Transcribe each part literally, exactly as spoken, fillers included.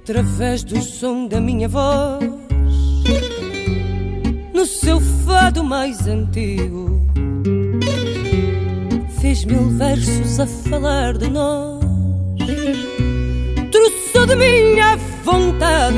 através do som da minha voz, no seu fado mais antigo, fez mil versos a falar de nós. Trouxe de minha vontade,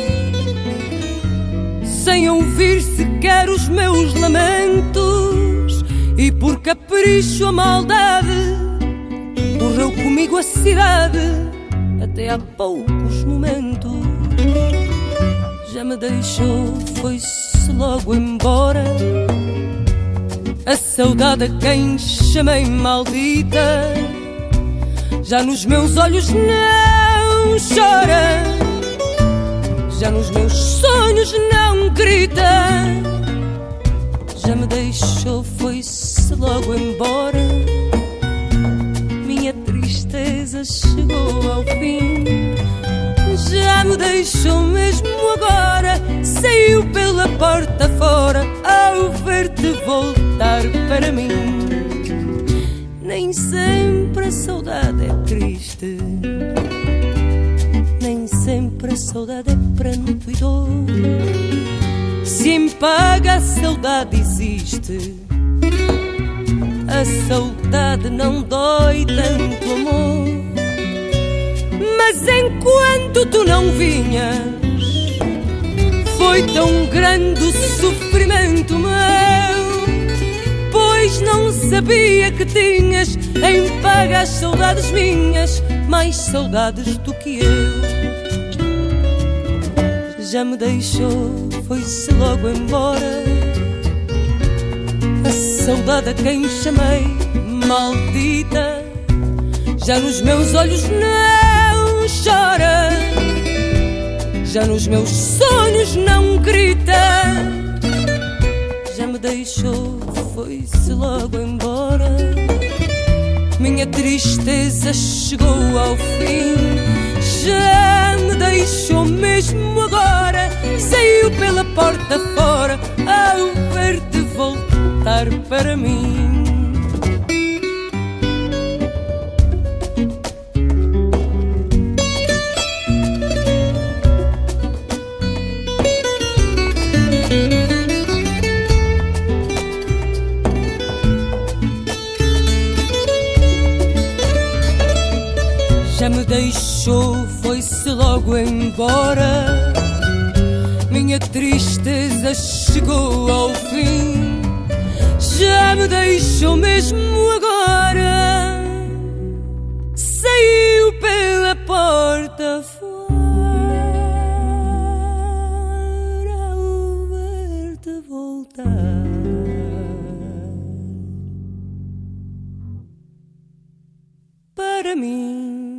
sem ouvir sequer os meus lamentos, e por capricho a maldade correu comigo a cidade até há poucos momentos. Já me deixou, foi-se logo embora, a saudade a quem chamei maldita. Já nos meus olhos não chora, já nos meus sonhos não grita. Já me deixou, foi-se logo embora, minha tristeza chegou ao fim. Já me deixou mesmo agora, saiu pela porta fora ao ver-te voltar para mim. Nem sempre a saudade é triste, nem sempre a saudade é pranto e dor. Se em paga a saudade existe, a saudade não dói tanto, amor. Mas enquanto tu não vinhas, foi tão grande o sofrimento meu, pois não sabia que tinhas em paga as saudades minhas, mais saudades do que eu. Já me deixou, foi-se logo embora, a saudade a quem chamei maldita. Já nos meus olhos não chora, já nos meus sonhos não grita. Já me deixou, foi-se logo embora, minha tristeza chegou ao fim. Já me deixou mesmo agora, saiu pela porta fora ao ver-te voltar para mim. Já me deixou, foi-se logo embora, minha tristeza chegou ao fim. Já me deixou mesmo agora, saiu pela porta fora ao ver-te voltar para mim.